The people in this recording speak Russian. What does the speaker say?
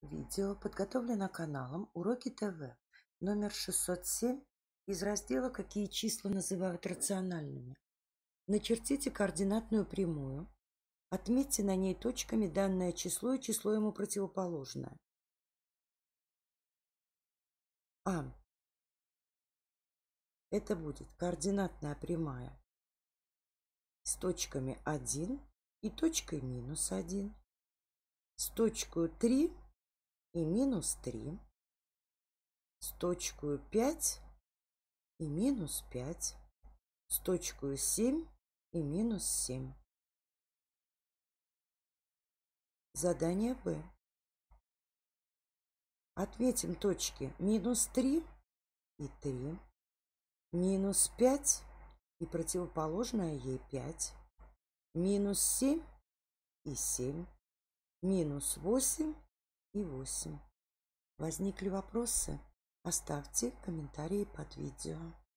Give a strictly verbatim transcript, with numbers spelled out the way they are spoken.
Видео подготовлено каналом Уроки ТВ номер шестьсот семь из раздела «Какие числа называют рациональными». Начертите координатную прямую. Отметьте на ней точками данное число и число ему противоположное. А. Это будет координатная прямая с точками один и точкой минус один, с точкой три и минус три, с точкой пять и минус пять, с точкой семь и минус семь. Задание Б. Отметим точки минус три и три, минус пять и противоположное ей пять, минус семь и семь, минус восемь и восемь. Возникли вопросы? Оставьте комментарии под видео.